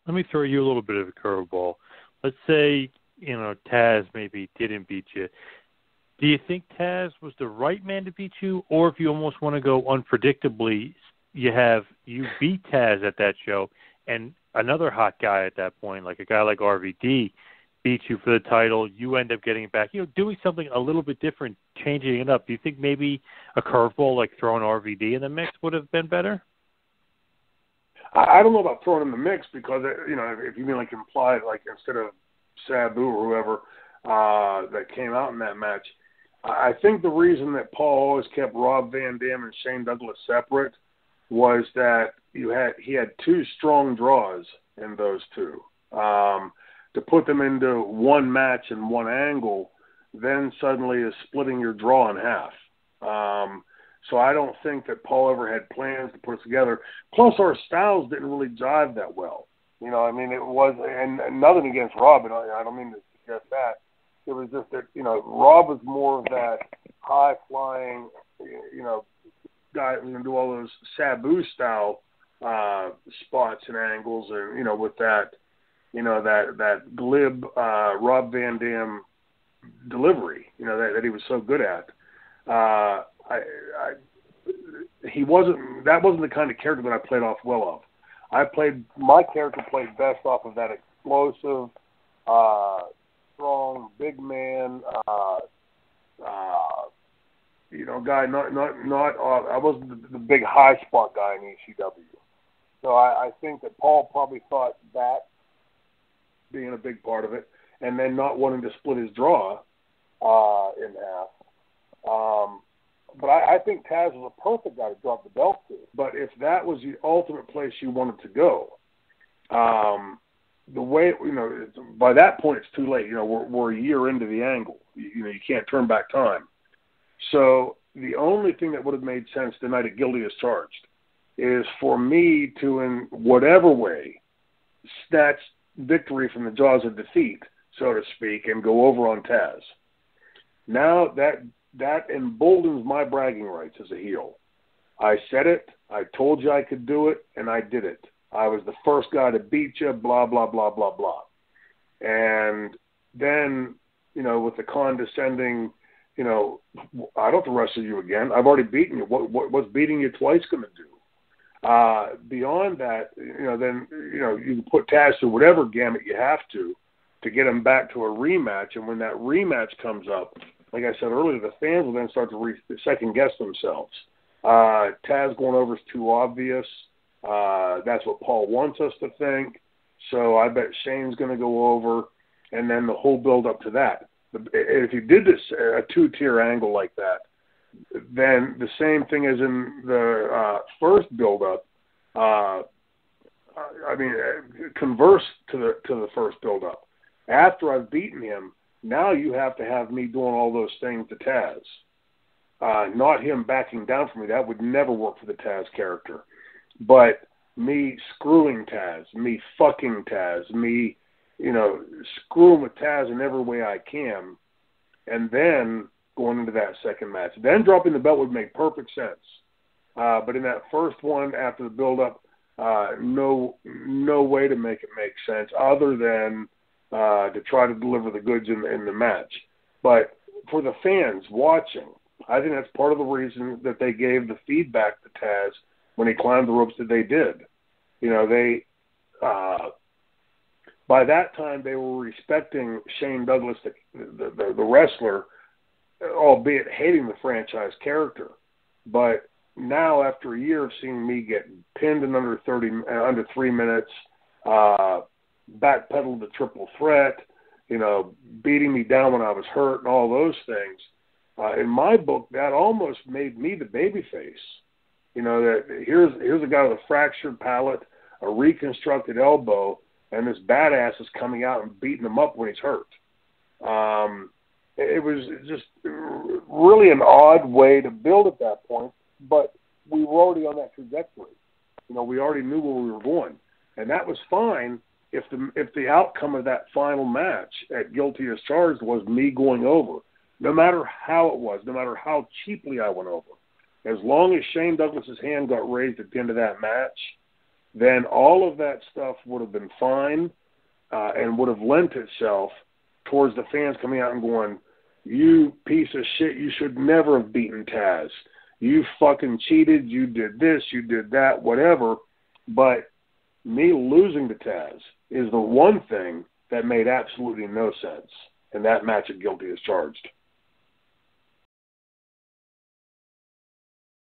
let me throw you a little bit of a curveball. Let's say, Taz maybe didn't beat you. Do you think Taz was the right man to beat you? Or if you almost want to go unpredictably, you beat Taz at that show and another hot guy at that point, like a guy like RVD, beats you for the title, you end up getting it back, doing something a little bit different, changing it up. Do you think maybe a curveball like throwing RVD in the mix would have been better? I don't know about throwing in the mix because, if you mean like implied, like instead of Sabu or whoever that came out in that match, I think the reason that Paul always kept Rob Van Dam and Shane Douglas separate was that he had two strong draws in those two. To put them into one match and one angle, then suddenly is splitting your draw in half. So I don't think that Paul ever had plans to put us together. Plus, our styles didn't really jive that well. It was, and nothing against Rob, and I don't mean to suggest that. It was just that, Rob was more of that high-flying, guy who can do all those Sabu-style spots and angles, and, with that, that glib Rob Van Dam delivery, that he was so good at. That wasn't the kind of character that I played off well of. My character played best off of that explosive, strong, big man, guy. I wasn't the big high spot guy in ECW. So I think that Paul probably thought that being a big part of it, and then not wanting to split his draw in half. But I think Taz was a perfect guy to drop the belt to. But if that was the ultimate place you wanted to go, the way, by that point it's too late. We're a year into the angle. You can't turn back time. So the only thing that would have made sense tonight at Guilty as Charged is for me to, in whatever way, snatch victory from the jaws of defeat, so to speak, and go over on Taz. Now that emboldens my bragging rights as a heel. I said it, I told you I could do it, and I did it. I was the first guy to beat you, blah, blah, blah, blah, blah. And then, with the condescending, I don't have to wrestle you again. I've already beaten you. What's beating you twice going to do? Beyond that, then, you can put Taz through whatever gamut you have to get him back to a rematch. And when that rematch comes up, like I said earlier, the fans will then start to second-guess themselves. Taz going over is too obvious. That's what Paul wants us to think. So I bet Shane's going to go over, and then the whole build-up to that. If you did this a two-tier angle like that, then the same thing as in the first build-up, converse to the first build-up. After I've beaten him, now you have to have me doing all those things to Taz. Not him backing down from me. That would never work for the Taz character. But me screwing Taz, me fucking Taz, me, screwing with Taz in every way I can, and then going into that second match. Then dropping the belt would make perfect sense. But in that first one, after the build-up, no way to make it make sense other than to try to deliver the goods in the match. But for the fans watching, I think that's part of the reason that they gave the feedback to Taz when he climbed the ropes that they did. By that time they were respecting Shane Douglas, the wrestler, albeit hating the franchise character. But now, after a year of seeing me get pinned in under 3 minutes, backpedal the triple threat, beating me down when I was hurt and all those things, in my book, that almost made me the babyface. That here's a guy with a fractured palate, a reconstructed elbow, and this badass is coming out and beating him up when he's hurt. It was just really an odd way to build at that point, but we were already on that trajectory. We already knew where we were going, and that was fine if the outcome of that final match at Guilty as Charged was me going over, no matter how it was, no matter how cheaply I went over. As long as Shane Douglas's hand got raised at the end of that match, then all of that stuff would have been fine and would have lent itself towards the fans coming out and going, you piece of shit, you should never have beaten Taz. You fucking cheated, you did this, you did that, whatever. But me losing to Taz is the one thing that made absolutely no sense in that match at Guilty as Charged.